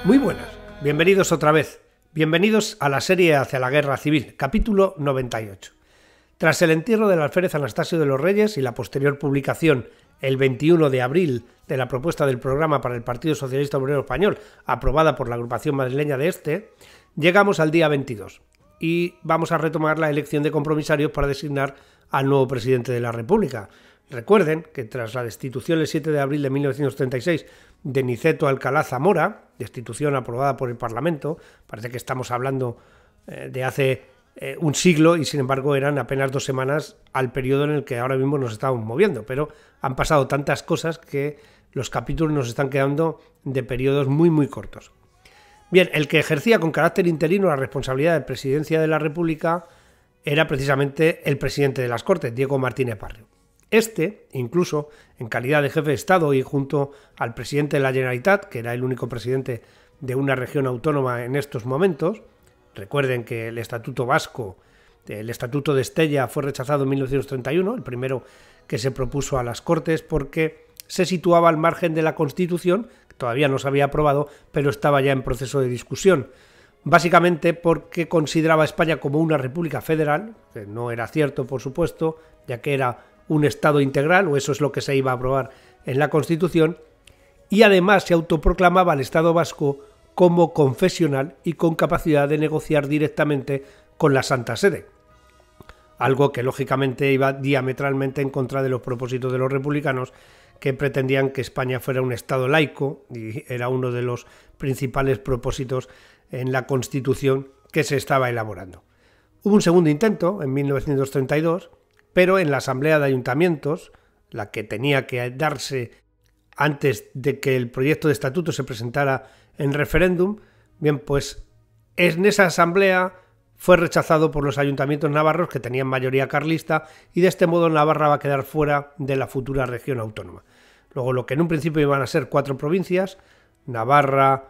Muy buenas, bienvenidos otra vez. Bienvenidos a la serie Hacia la Guerra Civil, capítulo 98. Tras el entierro del alférez Anastasio de los Reyes y la posterior publicación el 21 de abril de la propuesta del programa para el Partido Socialista Obrero Español, aprobada por la agrupación madrileña de este, llegamos al día 22 y vamos a retomar la elección de compromisarios para designar al nuevo presidente de la República. Recuerden que tras la destitución el 7 de abril de 1936 de Niceto Alcalá Zamora, destitución aprobada por el Parlamento, parece que estamos hablando de hace un siglo y sin embargo eran apenas 2 semanas al periodo en el que ahora mismo nos estamos moviendo, pero han pasado tantas cosas que los capítulos nos están quedando de periodos muy cortos. Bien, el que ejercía con carácter interino la responsabilidad de presidencia de la República era precisamente el presidente de las Cortes, Diego Martínez Barrio. Este, incluso en calidad de jefe de Estado y junto al presidente de la Generalitat, que era el único presidente de una región autónoma en estos momentos, recuerden que el Estatuto Vasco, el Estatuto de Estella fue rechazado en 1931, el primero que se propuso a las Cortes porque se situaba al margen de la Constitución, que todavía no se había aprobado, pero estaba ya en proceso de discusión. Básicamente porque consideraba a España como una república federal, que no era cierto, por supuesto, ya que era un Estado integral, o eso es lo que se iba a aprobar en la Constitución, y además se autoproclamaba al Estado vasco como confesional y con capacidad de negociar directamente con la Santa Sede, algo que lógicamente iba diametralmente en contra de los propósitos de los republicanos, que pretendían que España fuera un Estado laico, y era uno de los principales propósitos en la Constitución que se estaba elaborando. Hubo un segundo intento en 1932, pero en la Asamblea de Ayuntamientos, la que tenía que darse antes de que el proyecto de estatuto se presentara en referéndum, bien, pues en esa asamblea fue rechazado por los ayuntamientos navarros que tenían mayoría carlista y de este modo Navarra va a quedar fuera de la futura región autónoma. Luego lo que en un principio iban a ser 4 provincias, Navarra,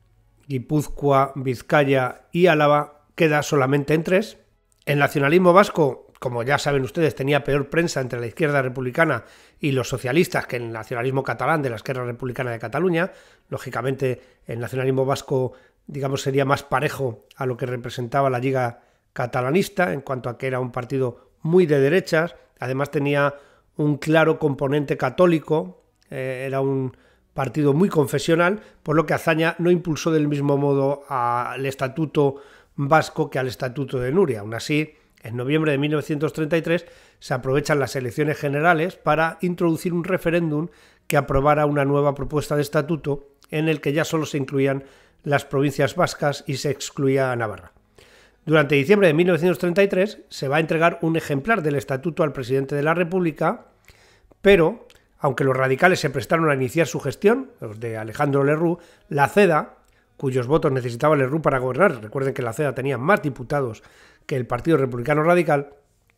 Guipúzcoa, Vizcaya y Álava, queda solamente en 3. El nacionalismo vasco, como ya saben ustedes, tenía peor prensa entre la izquierda republicana y los socialistas que el nacionalismo catalán de la Esquerra Republicana de Cataluña. Lógicamente, el nacionalismo vasco, digamos, sería más parejo a lo que representaba la Lliga Catalanista, en cuanto a que era un partido muy de derechas. Además, tenía un claro componente católico, era un partido muy confesional, por lo que Azaña no impulsó del mismo modo al Estatuto Vasco que al Estatuto de Nuria. Aún así, en noviembre de 1933 se aprovechan las elecciones generales para introducir un referéndum que aprobara una nueva propuesta de estatuto en el que ya solo se incluían las provincias vascas y se excluía a Navarra. Durante diciembre de 1933 se va a entregar un ejemplar del estatuto al presidente de la República, pero, aunque los radicales se prestaron a iniciar su gestión, los de Alejandro Lerroux, la CEDA, cuyos votos necesitaba Lerroux para gobernar, recuerden que la CEDA tenía más diputados que el Partido Republicano Radical,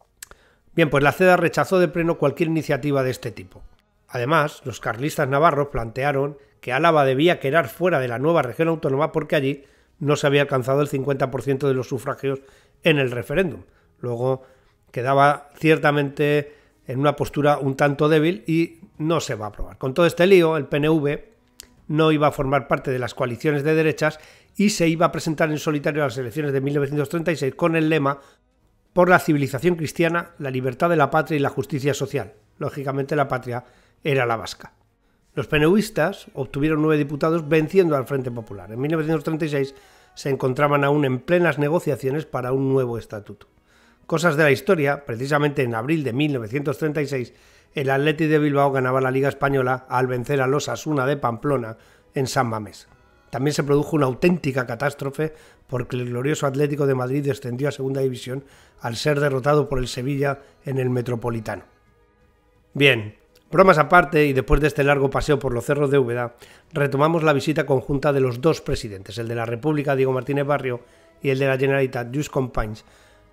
bien, pues la CEDA rechazó de pleno cualquier iniciativa de este tipo. Además, los carlistas navarros plantearon que Álava debía quedar fuera de la nueva región autónoma porque allí no se había alcanzado el 50% de los sufragios en el referéndum. Luego quedaba ciertamente en una postura un tanto débil y no se va a aprobar. Con todo este lío, el PNV no iba a formar parte de las coaliciones de derechas y se iba a presentar en solitario a las elecciones de 1936 con el lema por la civilización cristiana, la libertad de la patria y la justicia social. Lógicamente la patria era la vasca. Los PNVistas obtuvieron 9 diputados venciendo al Frente Popular. En 1936 se encontraban aún en plenas negociaciones para un nuevo estatuto. Cosas de la historia, precisamente en abril de 1936, el Athletic de Bilbao ganaba la Liga Española al vencer al Osasuna de Pamplona en San Mamés. También se produjo una auténtica catástrofe porque el glorioso Atlético de Madrid descendió a Segunda División al ser derrotado por el Sevilla en el Metropolitano. Bien, bromas aparte y después de este largo paseo por los cerros de Úbeda, retomamos la visita conjunta de los 2 presidentes, el de la República, Diego Martínez Barrio, y el de la Generalitat, Lluís Companys,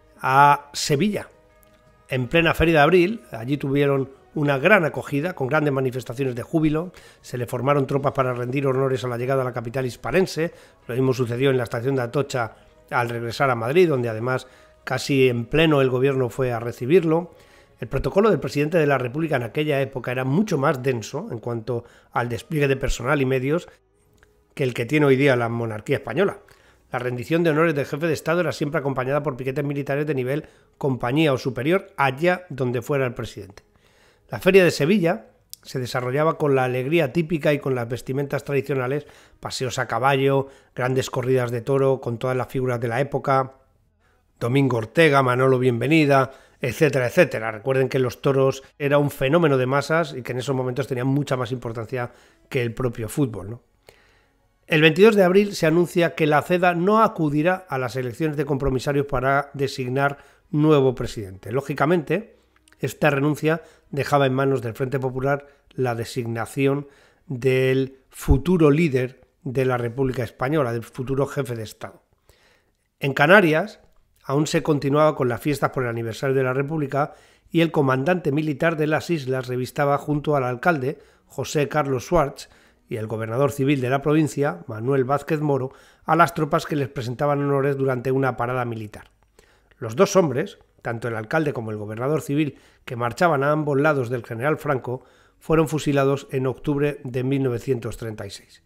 a Sevilla. En plena Feria de Abril, allí tuvieron una gran acogida, con grandes manifestaciones de júbilo, se le formaron tropas para rendir honores a la llegada a la capital hispalense, lo mismo sucedió en la estación de Atocha al regresar a Madrid, donde además casi en pleno el gobierno fue a recibirlo. El protocolo del presidente de la República en aquella época era mucho más denso en cuanto al despliegue de personal y medios, que el que tiene hoy día la monarquía española. La rendición de honores del jefe de Estado era siempre acompañada por piquetes militares de nivel compañía o superior allá donde fuera el presidente. La Feria de Sevilla se desarrollaba con la alegría típica y con las vestimentas tradicionales, paseos a caballo, grandes corridas de toro con todas las figuras de la época, Domingo Ortega, Manolo Bienvenida, etcétera, etcétera. Recuerden que los toros era un fenómeno de masas y que en esos momentos tenían mucha más importancia que el propio fútbol, ¿no? El 22 de abril se anuncia que la CEDA no acudirá a las elecciones de compromisarios para designar nuevo presidente. Lógicamente, esta renuncia dejaba en manos del Frente Popular la designación del futuro líder de la República Española, del futuro jefe de Estado. En Canarias aún se continuaba con las fiestas por el aniversario de la República y el comandante militar de las islas revistaba junto al alcalde, José Carlos Schwartz, y el gobernador civil de la provincia, Manuel Vázquez Moro, a las tropas que les presentaban honores durante una parada militar. Los dos hombres, tanto el alcalde como el gobernador civil, que marchaban a ambos lados del general Franco, fueron fusilados en octubre de 1936.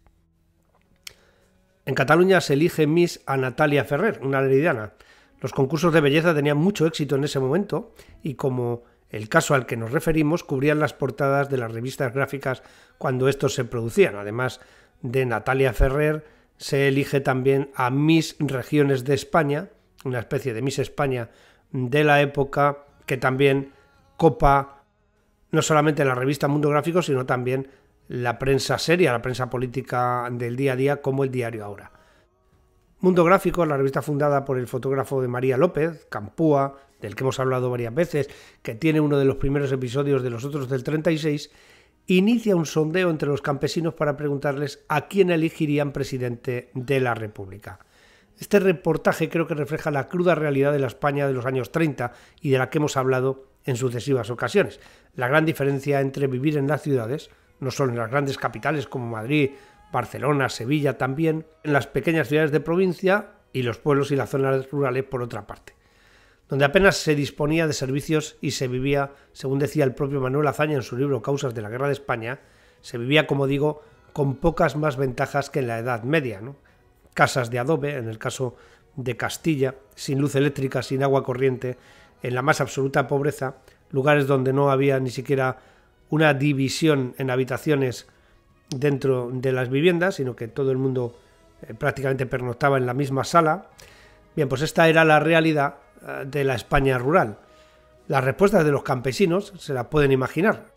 En Cataluña se elige Miss a Natalia Ferrer, una leridana. Los concursos de belleza tenían mucho éxito en ese momento y, como el caso al que nos referimos, cubrían las portadas de las revistas gráficas cuando estos se producían. Además de Natalia Ferrer, se elige también a Miss Regiones de España, una especie de Miss España de la época, que también copa no solamente la revista Mundo Gráfico, sino también la prensa seria, la prensa política del día a día, como el diario Ahora. Mundo Gráfico, la revista fundada por el fotógrafo de María López, Campúa, del que hemos hablado varias veces, que tiene uno de los primeros episodios de Los Otros del 36, inicia un sondeo entre los campesinos para preguntarles a quién elegirían presidente de la República. Este reportaje creo que refleja la cruda realidad de la España de los años 30 y de la que hemos hablado en sucesivas ocasiones. La gran diferencia entre vivir en las ciudades, no solo en las grandes capitales como Madrid, Barcelona, Sevilla, también en las pequeñas ciudades de provincia y los pueblos y las zonas rurales por otra parte, donde apenas se disponía de servicios y se vivía, según decía el propio Manuel Azaña en su libro Causas de la Guerra de España, se vivía, como digo, con pocas más ventajas que en la Edad Media, ¿no? Casas de adobe, en el caso de Castilla, sin luz eléctrica, sin agua corriente, en la más absoluta pobreza, lugares donde no había ni siquiera una división en habitaciones dentro de las viviendas, sino que todo el mundo prácticamente pernoctaba en la misma sala. Bien, pues esta era la realidad de la España rural. Las respuestas de los campesinos se las pueden imaginar.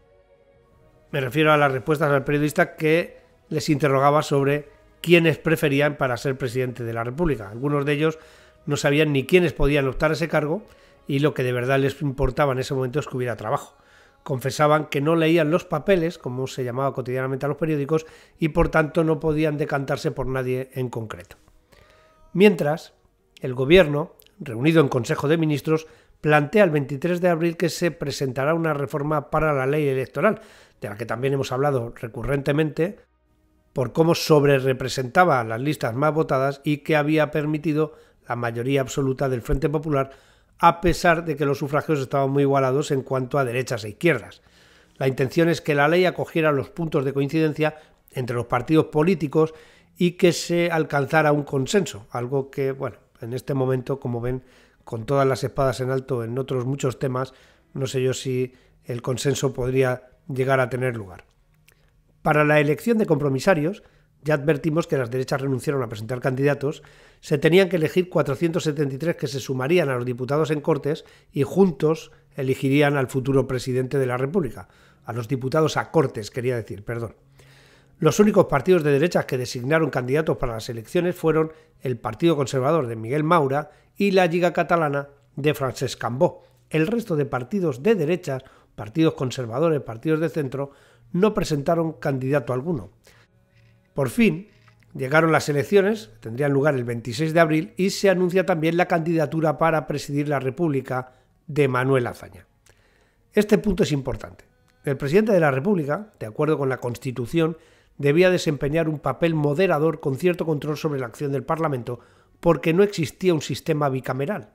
Me refiero a las respuestas al periodista que les interrogaba sobre quiénes preferían para ser presidente de la República. Algunos de ellos no sabían ni quiénes podían optar a ese cargo y lo que de verdad les importaba en ese momento es que hubiera trabajo. Confesaban que no leían los papeles, como se llamaba cotidianamente a los periódicos, y por tanto no podían decantarse por nadie en concreto. Mientras, el gobierno, reunido en Consejo de Ministros, plantea el 23 de abril que se presentará una reforma para la ley electoral, de la que también hemos hablado recurrentemente, por cómo sobrerepresentaba las listas más votadas y que había permitido la mayoría absoluta del Frente Popular, a pesar de que los sufragios estaban muy igualados en cuanto a derechas e izquierdas. La intención es que la ley acogiera los puntos de coincidencia entre los partidos políticos y que se alcanzara un consenso, algo que, bueno, en este momento, como ven, con todas las espadas en alto en otros muchos temas, no sé yo si el consenso podría llegar a tener lugar. Para la elección de compromisarios, ya advertimos que las derechas renunciaron a presentar candidatos, se tenían que elegir 473 que se sumarían a los diputados en Cortes y juntos elegirían al futuro presidente de la República, a los diputados a Cortes, quería decir, perdón. Los únicos partidos de derechas que designaron candidatos para las elecciones fueron el Partido Conservador de Miguel Maura y la Lliga Catalana de Francesc Cambó. El resto de partidos de derechas, partidos conservadores, partidos de centro, no presentaron candidato alguno. Por fin, llegaron las elecciones, tendrían lugar el 26 de abril, y se anuncia también la candidatura para presidir la República de Manuel Azaña. Este punto es importante. El presidente de la República, de acuerdo con la Constitución, debía desempeñar un papel moderador con cierto control sobre la acción del Parlamento, porque no existía un sistema bicameral.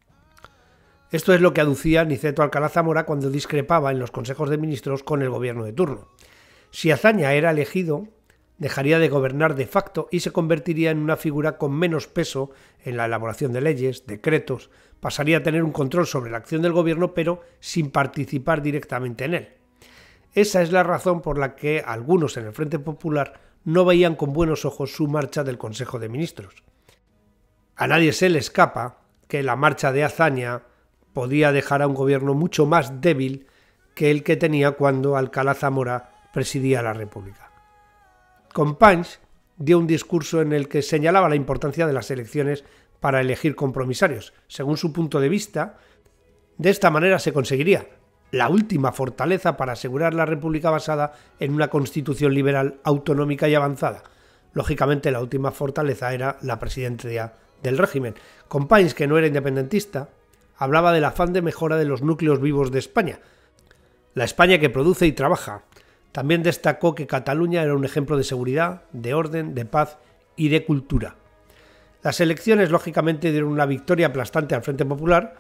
Esto es lo que aducía Niceto Alcalá Zamora cuando discrepaba en los consejos de ministros con el gobierno de turno. Si Azaña era elegido, dejaría de gobernar de facto y se convertiría en una figura con menos peso en la elaboración de leyes, decretos, pasaría a tener un control sobre la acción del gobierno pero sin participar directamente en él. Esa es la razón por la que algunos en el Frente Popular no veían con buenos ojos su marcha del Consejo de Ministros. A nadie se le escapa que la marcha de Azaña podía dejar a un gobierno mucho más débil que el que tenía cuando Alcalá Zamora presidía la República. Companys dio un discurso en el que señalaba la importancia de las elecciones para elegir compromisarios. Según su punto de vista, de esta manera se conseguiría la última fortaleza para asegurar la República basada en una constitución liberal, autonómica y avanzada. Lógicamente, la última fortaleza era la presidencia del régimen. Companys, que no era independentista, hablaba del afán de mejora de los núcleos vivos de España, la España que produce y trabaja. También destacó que Cataluña era un ejemplo de seguridad, de orden, de paz y de cultura. Las elecciones, lógicamente, dieron una victoria aplastante al Frente Popular,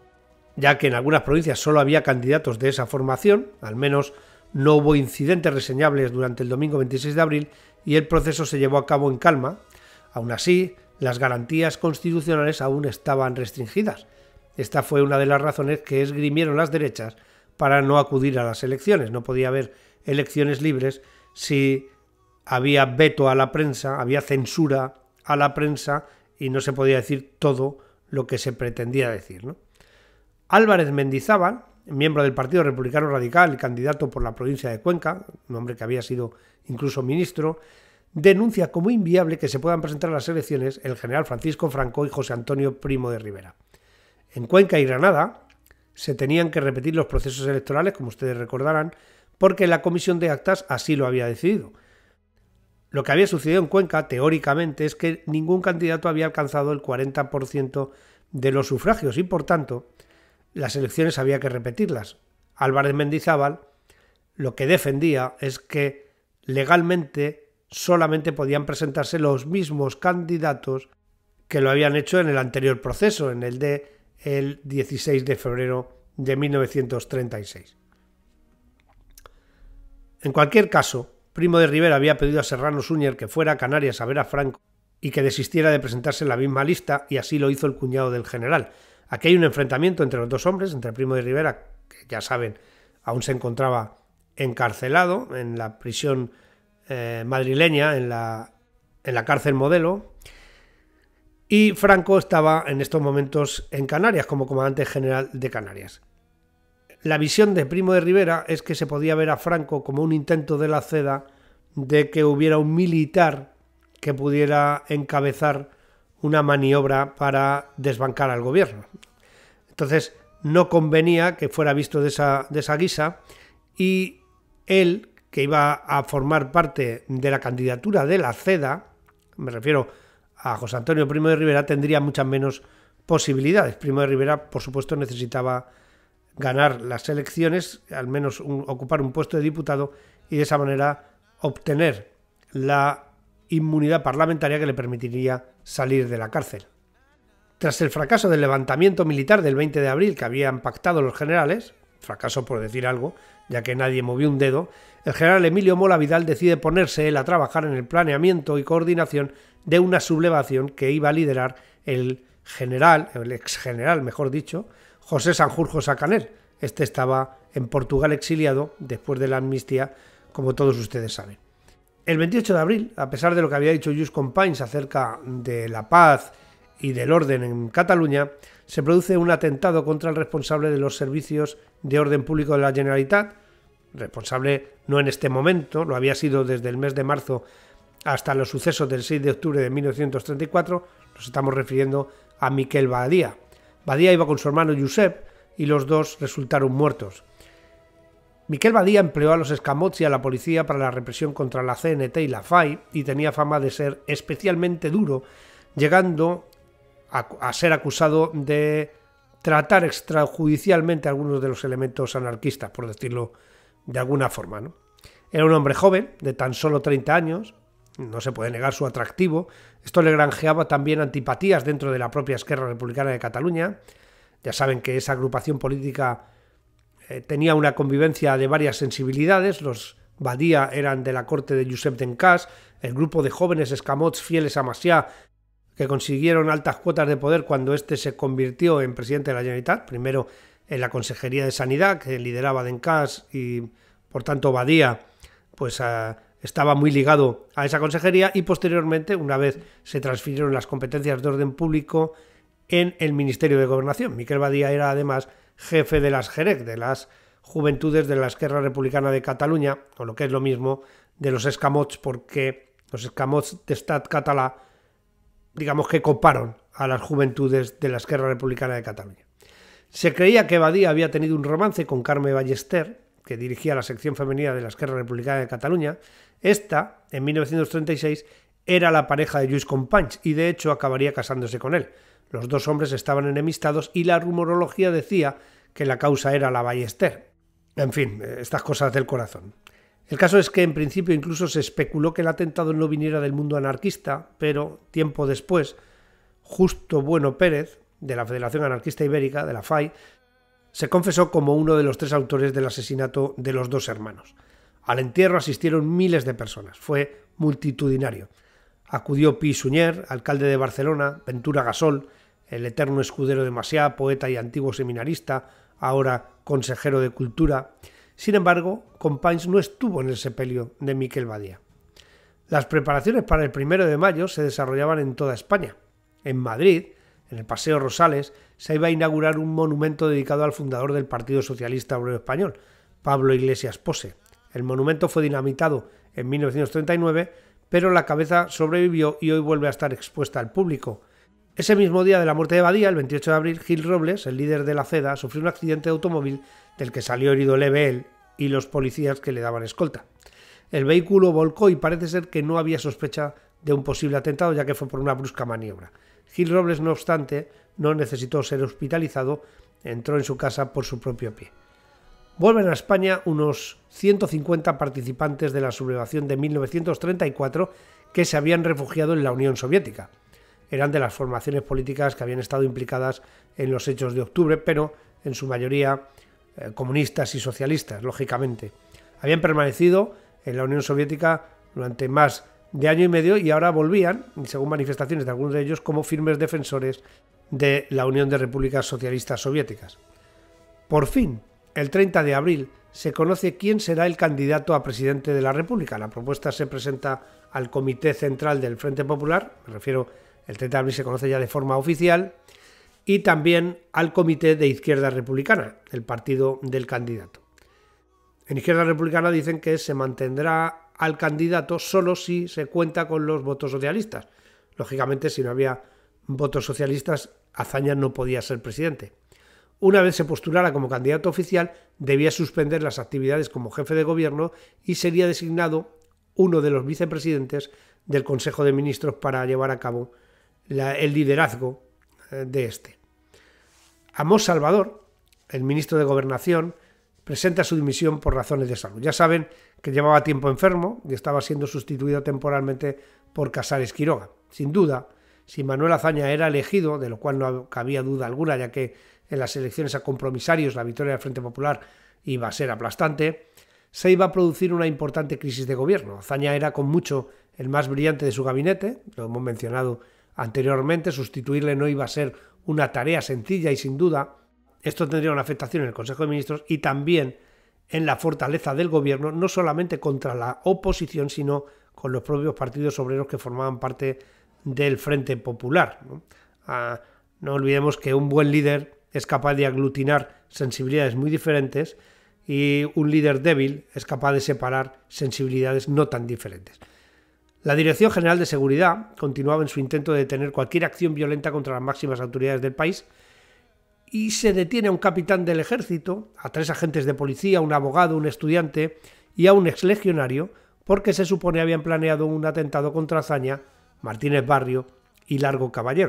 ya que en algunas provincias solo había candidatos de esa formación, al menos no hubo incidentes reseñables durante el domingo 26 de abril y el proceso se llevó a cabo en calma. Aún así, las garantías constitucionales aún estaban restringidas. Esta fue una de las razones que esgrimieron las derechas para no acudir a las elecciones. No podía haber elecciones libres si había veto a la prensa, había censura a la prensa y no se podía decir todo lo que se pretendía decir, ¿no? Álvarez Mendizábal, miembro del Partido Republicano Radical y candidato por la provincia de Cuenca, un hombre que había sido incluso ministro, denuncia como inviable que se puedan presentar a las elecciones el general Francisco Franco y José Antonio Primo de Rivera. En Cuenca y Granada se tenían que repetir los procesos electorales, como ustedes recordarán, porque la Comisión de Actas así lo había decidido. Lo que había sucedido en Cuenca, teóricamente, es que ningún candidato había alcanzado el 40% de los sufragios y, por tanto, las elecciones había que repetirlas. Álvarez Mendizábal lo que defendía es que legalmente solamente podían presentarse los mismos candidatos que lo habían hecho en el anterior proceso, en el de el 16 de febrero de 1936. En cualquier caso, Primo de Rivera había pedido a Serrano Súñer que fuera a Canarias a ver a Franco y que desistiera de presentarse en la misma lista, y así lo hizo el cuñado del general. Aquí hay un enfrentamiento entre los dos hombres, entre Primo de Rivera, que ya saben, aún se encontraba encarcelado en la prisión madrileña, en la cárcel Modelo, y Franco estaba en estos momentos en Canarias como comandante general de Canarias. La visión de Primo de Rivera es que se podía ver a Franco como un intento de la CEDA de que hubiera un militar que pudiera encabezar una maniobra para desbancar al gobierno. Entonces no convenía que fuera visto de esa guisa, y él, que iba a formar parte de la candidatura de la CEDA, me refiero a José Antonio Primo de Rivera, tendría muchas menos posibilidades. Primo de Rivera, por supuesto, necesitaba ganar las elecciones, al menos ocupar un puesto de diputado, y de esa manera obtener la inmunidad parlamentaria que le permitiría salir de la cárcel. Tras el fracaso del levantamiento militar del 20 de abril que habían pactado los generales, fracaso por decir algo, ya que nadie movió un dedo, el general Emilio Mola Vidal decide ponerse él a trabajar en el planeamiento y coordinación de una sublevación que iba a liderar el exgeneral, mejor dicho, José Sanjurjo Sacanel. Este estaba en Portugal exiliado después de la amnistía, como todos ustedes saben. El 28 de abril, a pesar de lo que había dicho Lluís Companys acerca de la paz y del orden en Cataluña, se produce un atentado contra el responsable de los servicios de orden público de la Generalitat, responsable no en este momento, lo había sido desde el mes de marzo hasta los sucesos del 6 de octubre de 1934, nos estamos refiriendo a Miquel Badia. Badia iba con su hermano Josep y los dos resultaron muertos. Miquel Badia empleó a los escamots y a la policía para la represión contra la CNT y la FAI y tenía fama de ser especialmente duro, llegando a ser acusado de tratar extrajudicialmente a algunos de los elementos anarquistas, por decirlo de alguna forma, ¿no? Era un hombre joven, de tan solo 30 años, no se puede negar su atractivo. Esto le granjeaba también antipatías dentro de la propia Esquerra Republicana de Cataluña. Ya saben que esa agrupación política tenía una convivencia de varias sensibilidades, los Badía eran de la corte de Josep d'Encàs, el grupo de jóvenes escamots fieles a Macià, que consiguieron altas cuotas de poder cuando éste se convirtió en presidente de la Generalitat, primero en la Consejería de Sanidad, que lideraba d'Encàs, y por tanto Badía pues estaba muy ligado a esa consejería, y posteriormente, una vez se transfirieron las competencias de orden público en el Ministerio de Gobernación. Miquel Badía era además jefe de las JEREC, de las Juventudes de la Esquerra Republicana de Cataluña, o lo que es lo mismo, de los escamots, porque los escamots d'Estat català, digamos que coparon a las Juventudes de la Esquerra Republicana de Cataluña. Se creía que Badía había tenido un romance con Carme Ballester, que dirigía la sección femenina de la Esquerra Republicana de Cataluña. Esta, en 1936, era la pareja de Lluís Companys y de hecho acabaría casándose con él. Los dos hombres estaban enemistados y la rumorología decía que la causa era la Ballester. En fin, estas cosas del corazón. El caso es que en principio incluso se especuló que el atentado no viniera del mundo anarquista, pero tiempo después, Justo Bueno Pérez, de la Federación Anarquista Ibérica, de la FAI, se confesó como uno de los 3 autores del asesinato de los 2 hermanos. Al entierro asistieron miles de personas, fue multitudinario. Acudió Pi Sunyer, alcalde de Barcelona, Ventura Gasol, el eterno escudero de Macià, poeta y antiguo seminarista, ahora consejero de Cultura. Sin embargo, Companys no estuvo en el sepelio de Miquel Badía. Las preparaciones para el 1 de mayo se desarrollaban en toda España. En Madrid, en el Paseo Rosales, se iba a inaugurar un monumento dedicado al fundador del Partido Socialista Obrero Español, Pablo Iglesias Pose. El monumento fue dinamitado en 1939, pero la cabeza sobrevivió y hoy vuelve a estar expuesta al público. Ese mismo día de la muerte de Badía, el 28 de abril, Gil Robles, el líder de la CEDA, sufrió un accidente de automóvil del que salió herido leve él y los policías que le daban escolta. El vehículo volcó y parece ser que no había sospecha de un posible atentado, ya que fue por una brusca maniobra. Gil Robles, no obstante, no necesitó ser hospitalizado, entró en su casa por su propio pie. Vuelven a España unos 150 participantes de la sublevación de 1934 que se habían refugiado en la Unión Soviética. Eran de las formaciones políticas que habían estado implicadas en los hechos de octubre, pero en su mayoría comunistas y socialistas, lógicamente. Habían permanecido en la Unión Soviética durante más de año y medio y ahora volvían, según manifestaciones de algunos de ellos, como firmes defensores de la Unión de Repúblicas Socialistas Soviéticas. Por fin, el 30 de abril, se conoce quién será el candidato a presidente de la República. La propuesta se presenta al Comité Central del Frente Popular, me refiero, el 30 de abril se conoce ya de forma oficial, y también al Comité de Izquierda Republicana, el partido del candidato. En Izquierda Republicana dicen que se mantendrá al candidato solo si se cuenta con los votos socialistas. Lógicamente, si no había votos socialistas, Azaña no podía ser presidente. Una vez se postulara como candidato oficial, debía suspender las actividades como jefe de gobierno y sería designado uno de los vicepresidentes del Consejo de Ministros para llevar a cabo el liderazgo de este. Amós Salvador, el ministro de Gobernación, presenta su dimisión por razones de salud. Ya saben que llevaba tiempo enfermo y estaba siendo sustituido temporalmente por Casares Quiroga. Sin duda, si Manuel Azaña era elegido, de lo cual no cabía duda alguna, ya que en las elecciones a compromisarios la victoria del Frente Popular iba a ser aplastante, se iba a producir una importante crisis de gobierno. Azaña era con mucho el más brillante de su gabinete, lo hemos mencionado anteriormente, sustituirle no iba a ser una tarea sencilla y sin duda esto tendría una afectación en el Consejo de Ministros y también en la fortaleza del gobierno, no solamente contra la oposición, sino con los propios partidos obreros que formaban parte del Frente Popular. No olvidemos que un buen líder es capaz de aglutinar sensibilidades muy diferentes y un líder débil es capaz de separar sensibilidades no tan diferentes. La Dirección General de Seguridad continuaba en su intento de detener cualquier acción violenta contra las máximas autoridades del país y se detiene a un capitán del ejército, a 3 agentes de policía, un abogado, un estudiante y a un exlegionario porque se supone habían planeado un atentado contra Azaña, Martínez Barrio y Largo Caballero.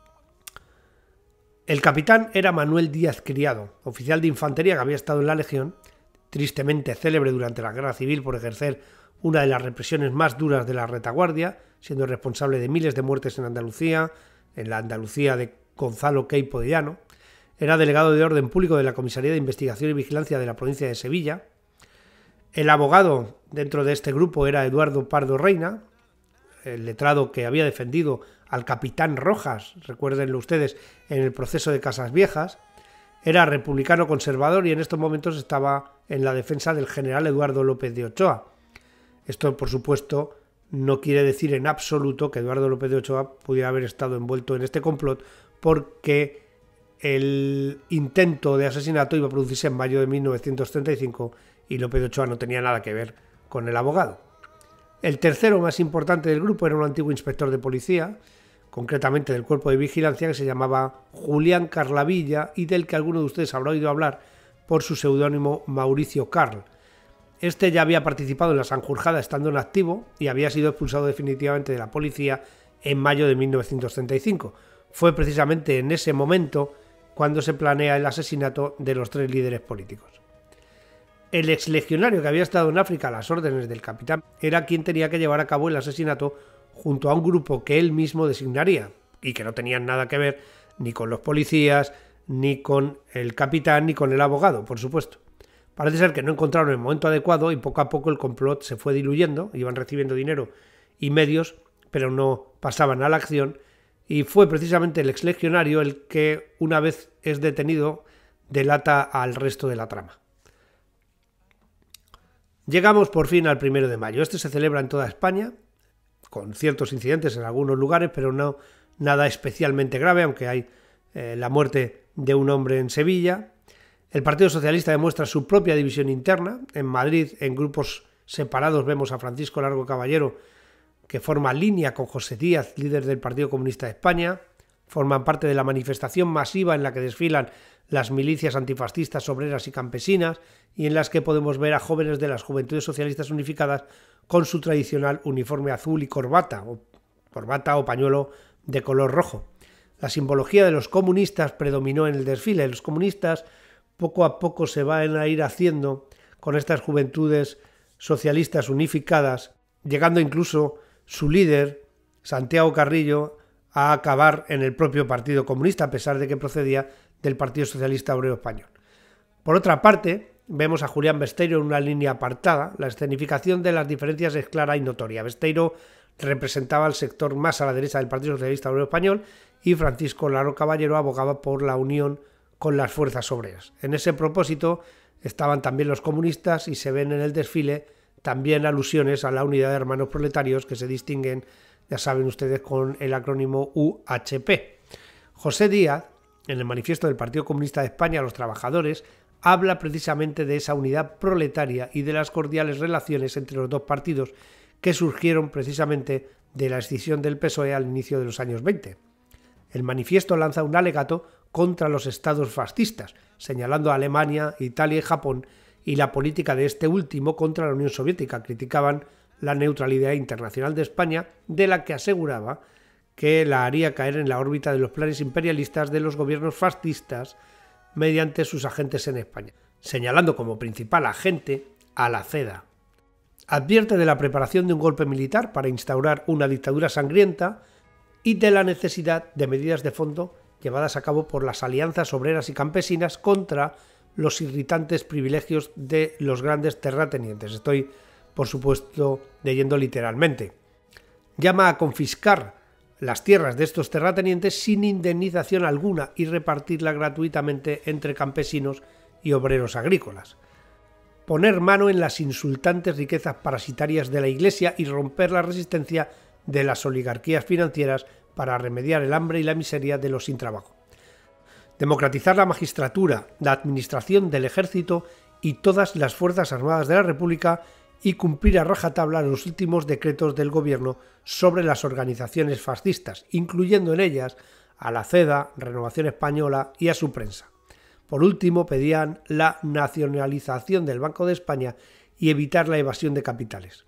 El capitán era Manuel Díaz Criado, oficial de infantería que había estado en la Legión, tristemente célebre durante la Guerra Civil por ejercer una de las represiones más duras de la retaguardia, siendo responsable de miles de muertes en Andalucía, en la Andalucía de Gonzalo Queipo de Llano. Era delegado de orden público de la Comisaría de Investigación y Vigilancia de la provincia de Sevilla. El abogado dentro de este grupo era Eduardo Pardo Reina, el letrado que había defendido al capitán Rojas, recuérdenlo ustedes, en el proceso de Casas Viejas. Era republicano conservador y en estos momentos estaba en la defensa del general Eduardo López de Ochoa. Esto, por supuesto, no quiere decir en absoluto que Eduardo López de Ochoa pudiera haber estado envuelto en este complot, porque el intento de asesinato iba a producirse en mayo de 1935 y López de Ochoa no tenía nada que ver con el abogado. El tercero más importante del grupo era un antiguo inspector de policía, concretamente del Cuerpo de Vigilancia, que se llamaba Julián Carlavilla y del que alguno de ustedes habrá oído hablar por su seudónimo Mauricio Carl. Este ya había participado en la Sanjurjada estando en activo y había sido expulsado definitivamente de la policía en mayo de 1935. Fue precisamente en ese momento cuando se planea el asesinato de los 3 líderes políticos. El exlegionario que había estado en África a las órdenes del capitán era quien tenía que llevar a cabo el asesinato junto a un grupo que él mismo designaría y que no tenían nada que ver ni con los policías, ni con el capitán, ni con el abogado, por supuesto. Parece ser que no encontraron el momento adecuado y poco a poco el complot se fue diluyendo, iban recibiendo dinero y medios, pero no pasaban a la acción, y fue precisamente el exlegionario el que, una vez es detenido, delata al resto de la trama. Llegamos por fin al 1 de mayo. Este se celebra en toda España, con ciertos incidentes en algunos lugares, pero no nada especialmente grave, aunque hay la muerte de un hombre en Sevilla. El Partido Socialista demuestra su propia división interna. En Madrid, en grupos separados, vemos a Francisco Largo Caballero, que forma línea con José Díaz, líder del Partido Comunista de España. Forman parte de la manifestación masiva en la que desfilan las milicias antifascistas, obreras y campesinas, y en las que podemos ver a jóvenes de las Juventudes Socialistas Unificadas con su tradicional uniforme azul y corbata o pañuelo de color rojo. La simbología de los comunistas predominó en el desfile. Los comunistas poco a poco se van a ir haciendo con estas Juventudes Socialistas Unificadas, llegando incluso su líder, Santiago Carrillo, a acabar en el propio Partido Comunista, a pesar de que procedía del Partido Socialista Obrero Español. Por otra parte, vemos a Julián Besteiro en una línea apartada. La escenificación de las diferencias es clara y notoria. Besteiro representaba al sector más a la derecha del Partido Socialista Obrero Español y Francisco Largo Caballero abogaba por la unión con las fuerzas obreras. En ese propósito estaban también los comunistas y se ven en el desfile también alusiones a la unidad de hermanos proletarios que se distinguen, ya saben ustedes, con el acrónimo UHP. José Díaz, en el manifiesto del Partido Comunista de España a los trabajadores, habla precisamente de esa unidad proletaria y de las cordiales relaciones entre los dos partidos que surgieron precisamente de la escisión del PSOE al inicio de los años 20. El manifiesto lanza un alegato contra los estados fascistas, señalando a Alemania, Italia y Japón, y la política de este último contra la Unión Soviética. Criticaban la neutralidad internacional de España, de la que aseguraba que la haría caer en la órbita de los planes imperialistas de los gobiernos fascistas mediante sus agentes en España, señalando como principal agente a la CEDA. Advierte de la preparación de un golpe militar para instaurar una dictadura sangrienta y de la necesidad de medidas de fondo llevadas a cabo por las alianzas obreras y campesinas contra los irritantes privilegios de los grandes terratenientes. Estoy, por supuesto, leyendo literalmente. Llama a confiscar las tierras de estos terratenientes sin indemnización alguna y repartirla gratuitamente entre campesinos y obreros agrícolas. Poner mano en las insultantes riquezas parasitarias de la Iglesia y romper la resistencia de las oligarquías financieras para remediar el hambre y la miseria de los sin trabajo. Democratizar la magistratura, la administración del ejército y todas las fuerzas armadas de la República y cumplir a rajatabla los últimos decretos del gobierno sobre las organizaciones fascistas, incluyendo en ellas a la CEDA, Renovación Española y a su prensa. Por último, pedían la nacionalización del Banco de España y evitar la evasión de capitales,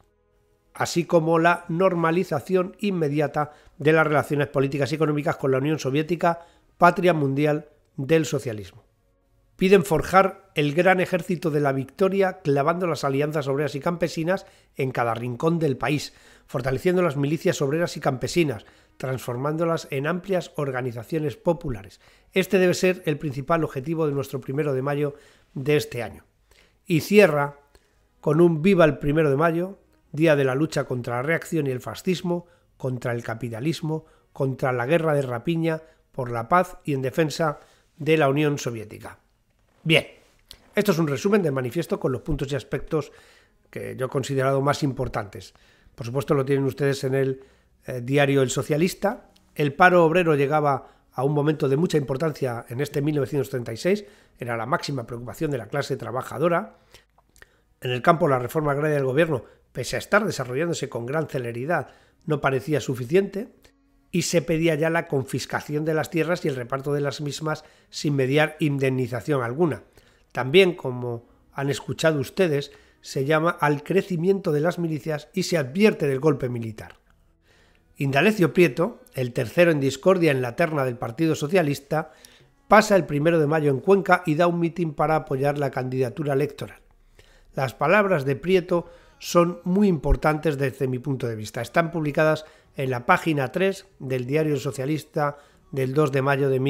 así como la normalización inmediata de las relaciones políticas y económicas con la Unión Soviética, patria mundial del socialismo. Piden forjar el gran ejército de la victoria clavando las alianzas obreras y campesinas en cada rincón del país, fortaleciendo las milicias obreras y campesinas, transformándolas en amplias organizaciones populares. Este debe ser el principal objetivo de nuestro 1 de mayo de este año. Y cierra con un viva el 1 de mayo, día de la lucha contra la reacción y el fascismo, contra el capitalismo, contra la guerra de rapiña, por la paz y en defensa de la Unión Soviética. Bien, esto es un resumen del manifiesto con los puntos y aspectos que yo he considerado más importantes. Por supuesto lo tienen ustedes en el diario El Socialista. El paro obrero llegaba a un momento de mucha importancia en este 1936, era la máxima preocupación de la clase trabajadora. En el campo la reforma agraria del gobierno, pese a estar desarrollándose con gran celeridad, no parecía suficiente y se pedía ya la confiscación de las tierras y el reparto de las mismas sin mediar indemnización alguna. También, como han escuchado ustedes, se llama al crecimiento de las milicias y se advierte del golpe militar. Indalecio Prieto, el tercero en discordia en la terna del Partido Socialista, pasa el 1 de mayo en Cuenca y da un mitin para apoyar la candidatura electoral. Las palabras de Prieto son muy importantes desde mi punto de vista. Están publicadas en la página 3 del Diario Socialista del 2 de mayo de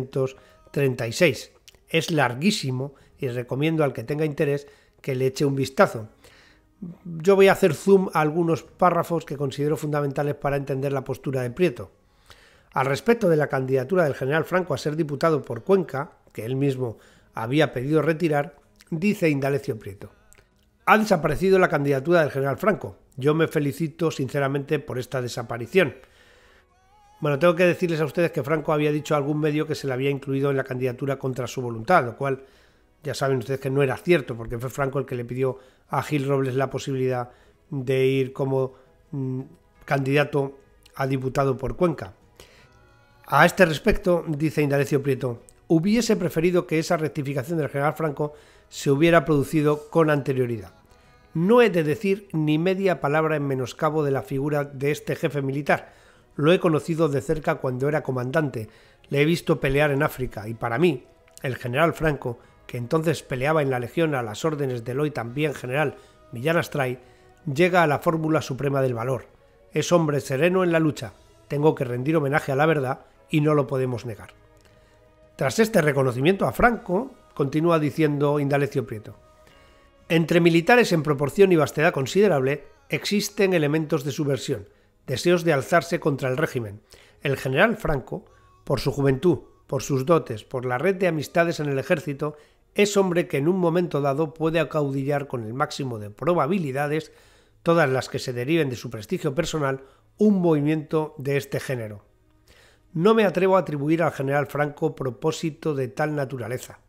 1936. Es larguísimo y recomiendo al que tenga interés que le eche un vistazo. Yo voy a hacer zoom a algunos párrafos que considero fundamentales para entender la postura de Prieto. Al respecto de la candidatura del general Franco a ser diputado por Cuenca, que él mismo había pedido retirar, dice Indalecio Prieto: ha desaparecido la candidatura del general Franco. Yo me felicito sinceramente por esta desaparición. Bueno, tengo que decirles a ustedes que Franco había dicho a algún medio que se le había incluido en la candidatura contra su voluntad, lo cual ya saben ustedes que no era cierto, porque fue Franco el que le pidió a Gil Robles la posibilidad de ir como candidato a diputado por Cuenca. A este respecto, dice Indalecio Prieto, hubiese preferido que esa rectificación del general Franco se hubiera producido con anterioridad. No he de decir ni media palabra en menoscabo de la figura de este jefe militar. Lo he conocido de cerca cuando era comandante, le he visto pelear en África y para mí, el general Franco, que entonces peleaba en la Legión a las órdenes del hoy también general Millán Astray, llega a la fórmula suprema del valor. Es hombre sereno en la lucha. Tengo que rendir homenaje a la verdad y no lo podemos negar. Tras este reconocimiento a Franco, continúa diciendo Indalecio Prieto: entre militares en proporción y vastedad considerable existen elementos de subversión, deseos de alzarse contra el régimen. El general Franco, por su juventud, por sus dotes, por la red de amistades en el ejército, es hombre que en un momento dado puede acaudillar con el máximo de probabilidades, todas las que se deriven de su prestigio personal, un movimiento de este género. No me atrevo a atribuir al general Franco propósito de tal naturaleza.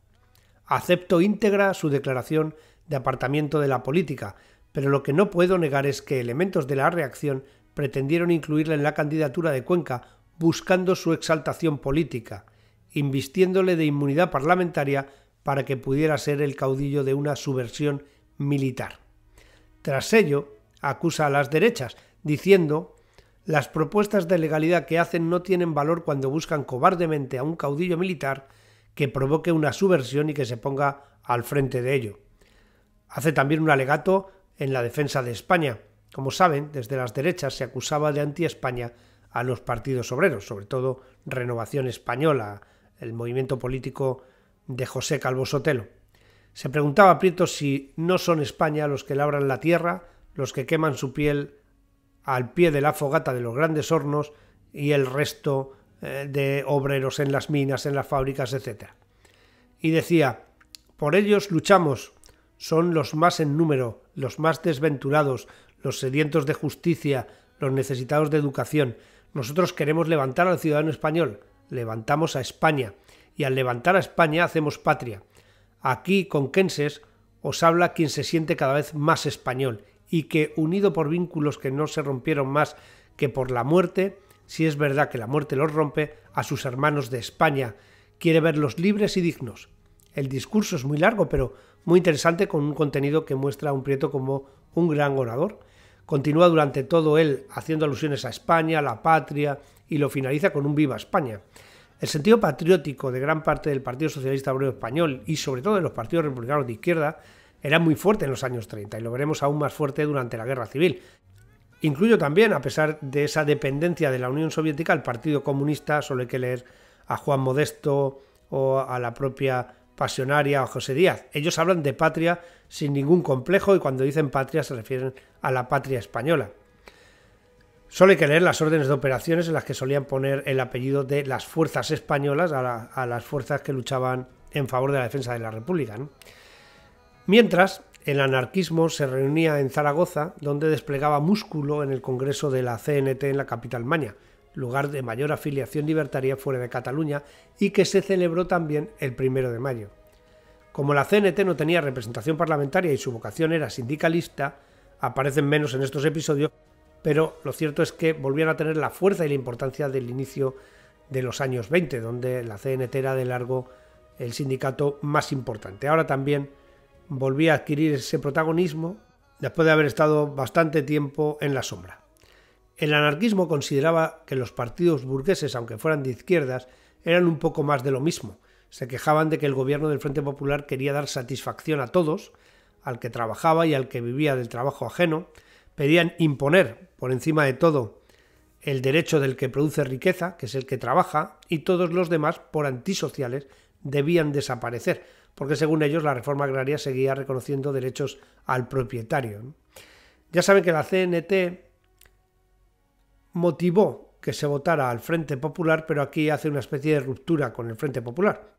Acepto íntegra su declaración de apartamiento de la política, pero lo que no puedo negar es que elementos de la reacción pretendieron incluirle en la candidatura de Cuenca buscando su exaltación política, invistiéndole de inmunidad parlamentaria para que pudiera ser el caudillo de una subversión militar. Tras ello, acusa a las derechas, diciendo: las propuestas de legalidad que hacen no tienen valor cuando buscan cobardemente a un caudillo militar que provoque una subversión y que se ponga al frente de ello. Hace también un alegato en la defensa de España. Como saben, desde las derechas se acusaba de anti-España a los partidos obreros, sobre todo Renovación Española, el movimiento político de José Calvo Sotelo. Se preguntaba Prieto si no son España los que labran la tierra, los que queman su piel al pie de la fogata de los grandes hornos y el resto de obreros en las minas, en las fábricas, etc. Y decía: por ellos luchamos, son los más en número, los más desventurados, los sedientos de justicia, los necesitados de educación. Nosotros queremos levantar al ciudadano español, levantamos a España, y al levantar a España hacemos patria. Aquí, conquenses, os habla quien se siente cada vez más español, y que, unido por vínculos que no se rompieron más que por la muerte, si es verdad que la muerte los rompe, a sus hermanos de España, quiere verlos libres y dignos. El discurso es muy largo, pero muy interesante, con un contenido que muestra a un Prieto como un gran orador. Continúa durante todo él haciendo alusiones a España, a la patria, y lo finaliza con un viva España. El sentido patriótico de gran parte del Partido Socialista Obrero Español y sobre todo de los partidos republicanos de izquierda era muy fuerte en los años 30 y lo veremos aún más fuerte durante la Guerra Civil. Incluyo también, a pesar de esa dependencia de la Unión Soviética, el Partido Comunista. Solo hay que leer a Juan Modesto o a la propia Pasionaria o José Díaz. Ellos hablan de patria sin ningún complejo y cuando dicen patria se refieren a la patria española. Solo hay que leer las órdenes de operaciones en las que solían poner el apellido de las fuerzas españolas a las fuerzas que luchaban en favor de la defensa de la República, ¿no? Mientras, el anarquismo se reunía en Zaragoza, donde desplegaba músculo en el Congreso de la CNT en la capital maña, lugar de mayor afiliación libertaria fuera de Cataluña y que se celebró también el 1 de mayo. Como la CNT no tenía representación parlamentaria y su vocación era sindicalista, aparecen menos en estos episodios, pero lo cierto es que volvían a tener la fuerza y la importancia del inicio de los años 20, donde la CNT era de largo el sindicato más importante. Ahora también volvía a adquirir ese protagonismo después de haber estado bastante tiempo en la sombra. El anarquismo consideraba que los partidos burgueses, aunque fueran de izquierdas, eran un poco más de lo mismo. Se quejaban de que el gobierno del Frente Popular quería dar satisfacción a todos, al que trabajaba y al que vivía del trabajo ajeno. Pedían imponer, por encima de todo, el derecho del que produce riqueza, que es el que trabaja, y todos los demás, por antisociales, debían desaparecer, porque según ellos la reforma agraria seguía reconociendo derechos al propietario. Ya saben que la CNT motivó que se votara al Frente Popular, pero aquí hace una especie de ruptura con el Frente Popular.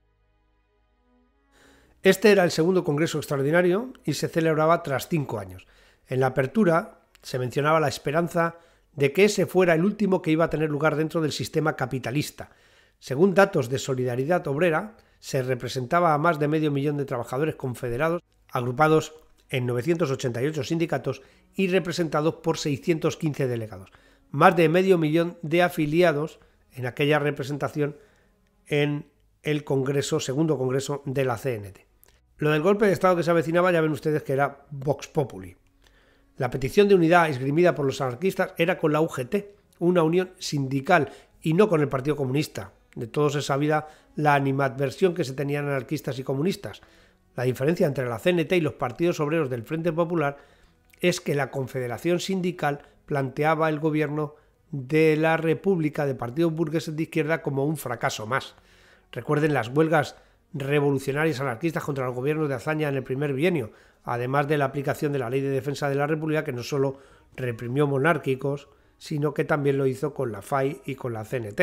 Este era el segundo Congreso Extraordinario y se celebraba tras 5 años. En la apertura se mencionaba la esperanza de que ese fuera el último que iba a tener lugar dentro del sistema capitalista. Según datos de Solidaridad Obrera, se representaba a más de 500.000 de trabajadores confederados, agrupados en 988 sindicatos y representados por 615 delegados. Más de 500.000 de afiliados en aquella representación en el Congreso, segundo Congreso de la CNT. Lo del golpe de Estado que se avecinaba ya ven ustedes que era Vox Populi. La petición de unidad esgrimida por los anarquistas era con la UGT, una unión sindical, y no con el Partido Comunista. De todos es sabida la animadversión que se tenían anarquistas y comunistas. La diferencia entre la CNT y los partidos obreros del Frente Popular es que la Confederación Sindical planteaba el gobierno de la República de partidos burgueses de izquierda como un fracaso más. Recuerden las huelgas revolucionarias anarquistas contra los gobiernos de Azaña en el primer bienio, además de la aplicación de la Ley de Defensa de la República, que no solo reprimió monárquicos, sino que también lo hizo con la FAI y con la CNT.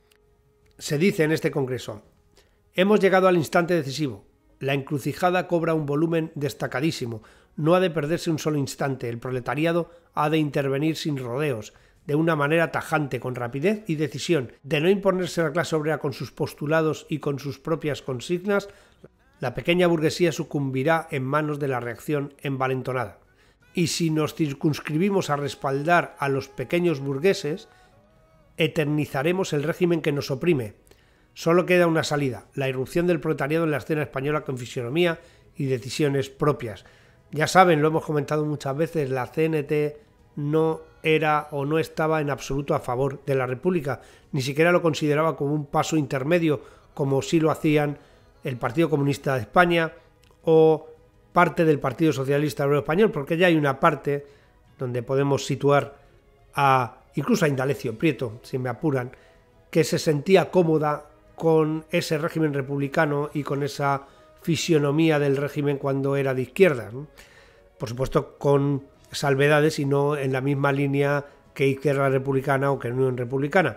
Se dice en este congreso: hemos llegado al instante decisivo. La encrucijada cobra un volumen destacadísimo. No ha de perderse un solo instante. El proletariado ha de intervenir sin rodeos, de una manera tajante, con rapidez y decisión. De no imponerse a la clase obrera con sus postulados y con sus propias consignas, la pequeña burguesía sucumbirá en manos de la reacción envalentonada. Y si nos circunscribimos a respaldar a los pequeños burgueses, eternizaremos el régimen que nos oprime. Solo queda una salida: la irrupción del proletariado en la escena española con fisonomía y decisiones propias. Ya saben, lo hemos comentado muchas veces, la CNT no era o no estaba en absoluto a favor de la República, ni siquiera lo consideraba como un paso intermedio, como sí lo hacían el Partido Comunista de España o parte del Partido Socialista Obrero Español, porque ya hay una parte donde podemos situar incluso a Indalecio Prieto, si me apuran, que se sentía cómoda con ese régimen republicano y con esa fisionomía del régimen cuando era de izquierda, ¿no? Por supuesto con salvedades y no en la misma línea que Izquierda Republicana o que Unión Republicana.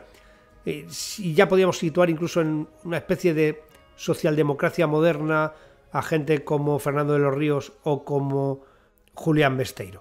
Y ya podíamos situar incluso en una especie de socialdemocracia moderna a gente como Fernando de los Ríos o como Julián Besteiro.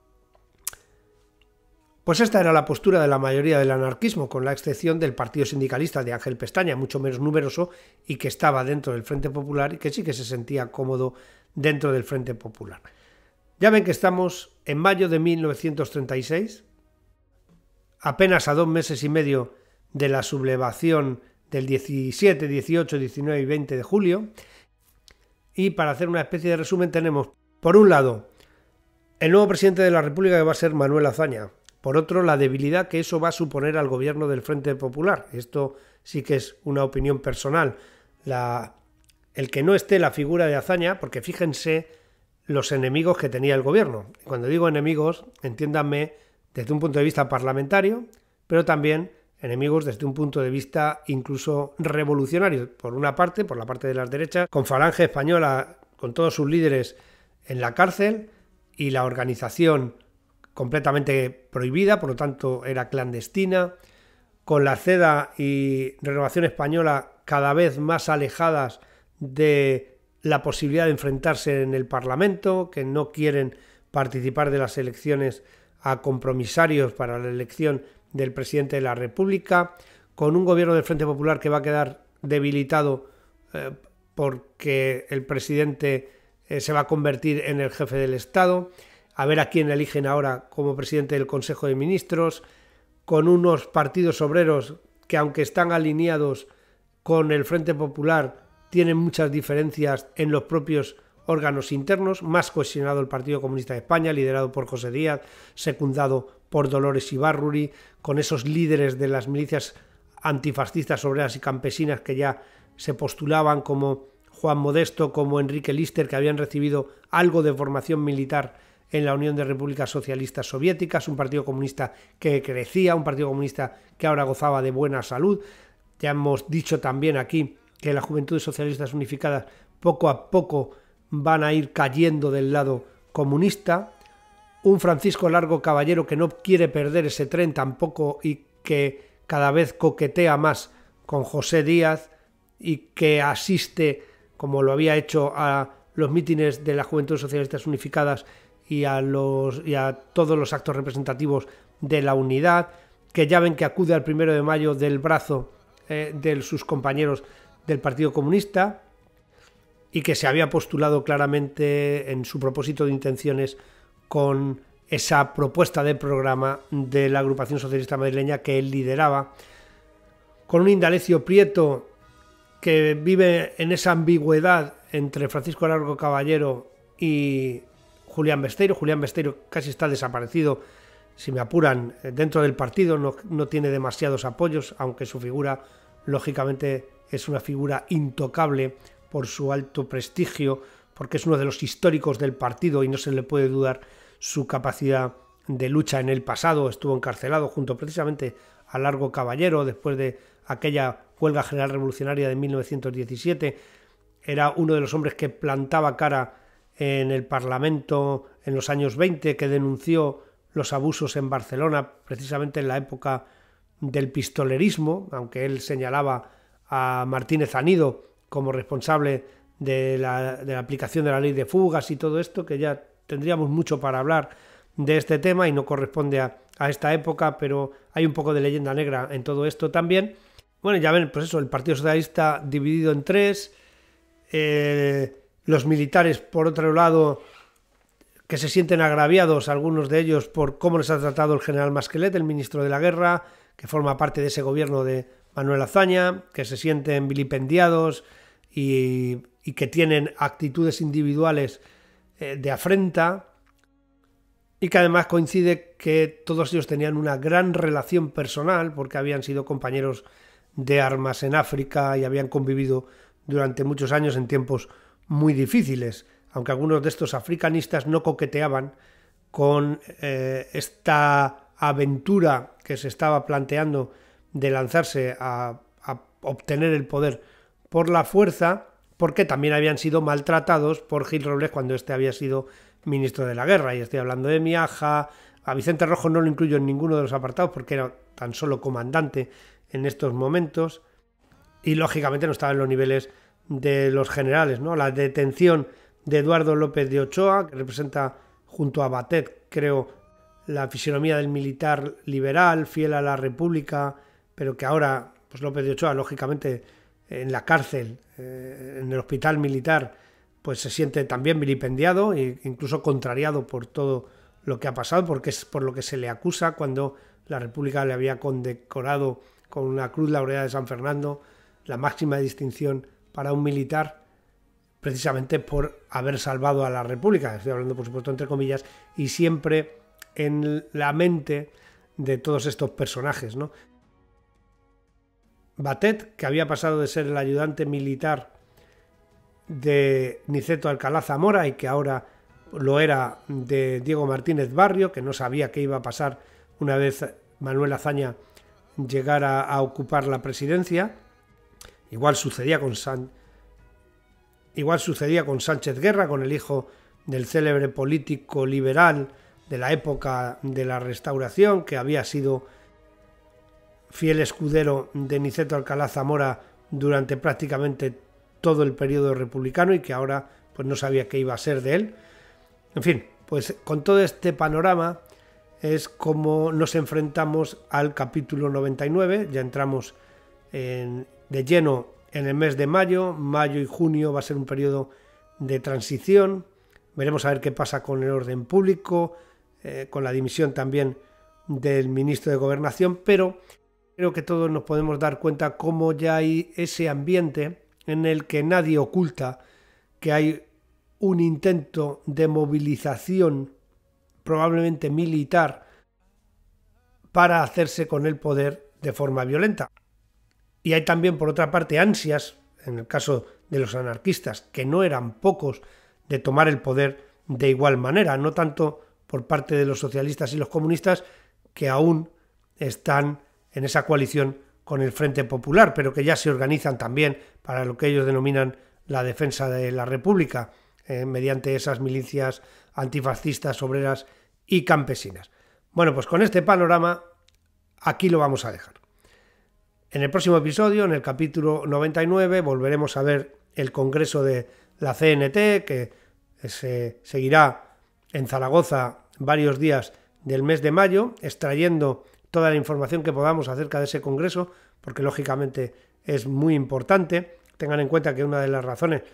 Pues esta era la postura de la mayoría del anarquismo, con la excepción del Partido Sindicalista de Ángel Pestaña, mucho menos numeroso y que estaba dentro del Frente Popular y que sí que se sentía cómodo dentro del Frente Popular. Ya ven que estamos en mayo de 1936, apenas a 2 meses y medio de la sublevación del 17, 18, 19 y 20 de julio, y para hacer una especie de resumen tenemos, por un lado, el nuevo presidente de la República, que va a ser Manuel Azaña. Por otro, la debilidad que eso va a suponer al gobierno del Frente Popular. Esto sí que es una opinión personal. El que no esté la figura de Azaña, porque fíjense los enemigos que tenía el gobierno. Cuando digo enemigos, entiéndanme desde un punto de vista parlamentario, pero también enemigos desde un punto de vista incluso revolucionario. Por una parte, por la parte de las derechas, con Falange Española, con todos sus líderes en la cárcel y la organización completamente prohibida, por lo tanto era clandestina, con la CEDA y Renovación Española cada vez más alejadas de la posibilidad de enfrentarse en el Parlamento, que no quieren participar de las elecciones a compromisarios para la elección del presidente de la República, con un gobierno del Frente Popular que va a quedar debilitado porque el presidente se va a convertir en el jefe del Estado, a ver a quién eligen ahora como presidente del Consejo de Ministros, con unos partidos obreros que, aunque están alineados con el Frente Popular, tienen muchas diferencias en los propios órganos internos, más cohesionado el Partido Comunista de España, liderado por José Díaz, secundado por Dolores Ibárruri, con esos líderes de las milicias antifascistas, obreras y campesinas que ya se postulaban, como Juan Modesto, como Enrique Lister, que habían recibido algo de formación militar en la Unión de Repúblicas Socialistas Soviéticas, un partido comunista que crecía, un partido comunista que ahora gozaba de buena salud. Ya hemos dicho también aquí que las Juventudes Socialistas Unificadas poco a poco van a ir cayendo del lado comunista. Un Francisco Largo Caballero que no quiere perder ese tren tampoco y que cada vez coquetea más con José Díaz y que asiste, como lo había hecho, a los mítines de las Juventudes Socialistas Unificadas y a todos los actos representativos de la unidad, que ya ven que acude al 1 de mayo del brazo de sus compañeros del Partido Comunista y que se había postulado claramente en su propósito de intenciones con esa propuesta de programa de la agrupación socialista madrileña que él lideraba, con un Indalecio Prieto que vive en esa ambigüedad entre Francisco Largo Caballero y Julián Besteiro. Julián Besteiro casi está desaparecido, si me apuran, dentro del partido, no tiene demasiados apoyos, aunque su figura, lógicamente, es una figura intocable por su alto prestigio, porque es uno de los históricos del partido y no se le puede dudar su capacidad de lucha en el pasado. Estuvo encarcelado junto precisamente a Largo Caballero después de aquella huelga general revolucionaria de 1917. Era uno de los hombres que plantaba cara en el Parlamento en los años 20, que denunció los abusos en Barcelona precisamente en la época del pistolerismo, aunque él señalaba a Martínez Anido como responsable de la aplicación de la ley de fugas y todo esto, que ya tendríamos mucho para hablar de este tema y no corresponde a esta época, pero hay un poco de leyenda negra en todo esto también. Bueno, ya ven, pues eso, el Partido Socialista dividido en tres, los militares, por otro lado, que se sienten agraviados, algunos de ellos, por cómo les ha tratado el general Masquelet, el ministro de la Guerra, que forma parte de ese gobierno de Manuel Azaña, que se sienten vilipendiados y que tienen actitudes individuales de afrenta, y que además coincide que todos ellos tenían una gran relación personal porque habían sido compañeros de armas en África y habían convivido durante muchos años en tiempos muy difíciles, aunque algunos de estos africanistas no coqueteaban con esta aventura que se estaba planteando de lanzarse a obtener el poder por la fuerza, porque también habían sido maltratados por Gil Robles cuando este había sido ministro de la Guerra. Y estoy hablando de Miaja. A Vicente Rojo no lo incluyo en ninguno de los apartados porque era tan solo comandante en estos momentos y lógicamente no estaba en los niveles de los generales, ¿no? La detención de Eduardo López de Ochoa, que representa junto a Batet, creo, la fisonomía del militar liberal, fiel a la República, pero que ahora, pues López de Ochoa, lógicamente, en la cárcel, en el hospital militar, pues se siente también vilipendiado e incluso contrariado por todo lo que ha pasado, porque es por lo que se le acusa cuando la República le había condecorado con una Cruz Laureada de San Fernando, la máxima distinción para un militar, precisamente por haber salvado a la República. Estoy hablando, por supuesto, entre comillas, y siempre en la mente de todos estos personajes, ¿no? Batet, que había pasado de ser el ayudante militar de Niceto Alcalá Zamora y que ahora lo era de Diego Martínez Barrio, que no sabía qué iba a pasar una vez Manuel Azaña llegara a ocupar la presidencia. Igual sucedía con Sánchez Guerra, con el hijo del célebre político liberal de la época de la Restauración, que había sido fiel escudero de Niceto Alcalá Zamora durante prácticamente todo el periodo republicano y que ahora pues no sabía qué iba a ser de él. En fin, pues con todo este panorama es como nos enfrentamos al capítulo 99. Ya entramos de lleno en el mes de mayo. Mayo y junio va a ser un periodo de transición. Veremos a ver qué pasa con el orden público, con la dimisión también del ministro de Gobernación, pero creo que todos nos podemos dar cuenta cómo ya hay ese ambiente en el que nadie oculta que hay un intento de movilización, probablemente militar, para hacerse con el poder de forma violenta. Y hay también, por otra parte, ansias, en el caso de los anarquistas, que no eran pocos, de tomar el poder de igual manera, no tanto por parte de los socialistas y los comunistas, que aún están en esa coalición con el Frente Popular, pero que ya se organizan también para lo que ellos denominan la defensa de la República, mediante esas milicias antifascistas, obreras y campesinas. Bueno, pues con este panorama aquí lo vamos a dejar. En el próximo episodio, en el capítulo 99, volveremos a ver el congreso de la CNT, que se seguirá en Zaragoza varios días del mes de mayo, extrayendo toda la información que podamos acerca de ese congreso, porque lógicamente es muy importante. Tengan en cuenta que una de las razones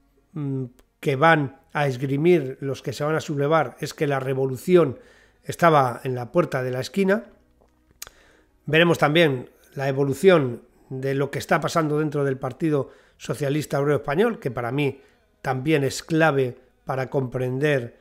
que van a esgrimir los que se van a sublevar es que la revolución estaba en la puerta de la esquina. Veremos también la evolución de lo que está pasando dentro del Partido Socialista Obrero Español, que para mí también es clave para comprender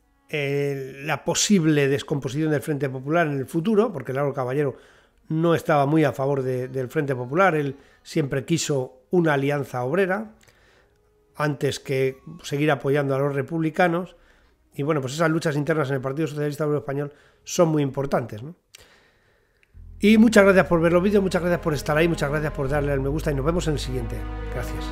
la posible descomposición del Frente Popular en el futuro, porque Lauro Caballero no estaba muy a favor del Frente Popular. Él siempre quiso una alianza obrera antes que seguir apoyando a los republicanos. Y bueno, pues esas luchas internas en el Partido Socialista Obrero Español son muy importantes, ¿no? Y muchas gracias por ver los vídeos, muchas gracias por estar ahí, muchas gracias por darle al me gusta y nos vemos en el siguiente. Gracias.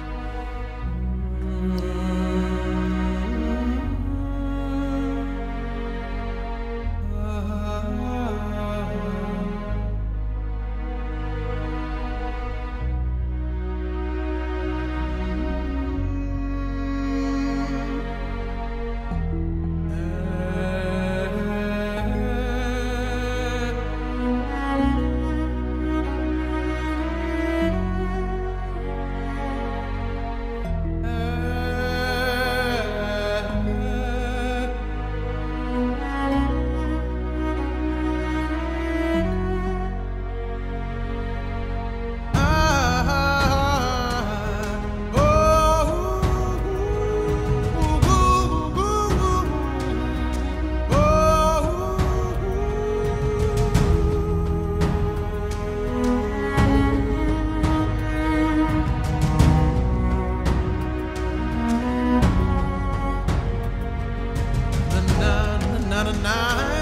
na na na